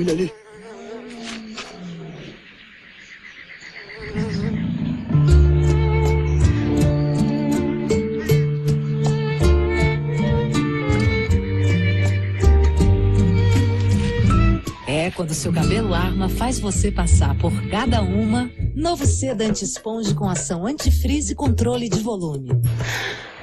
família ali. Quando seu cabelo arma faz você passar por cada uma, novo Seda Anti-Esponge com ação antifrizz e controle de volume.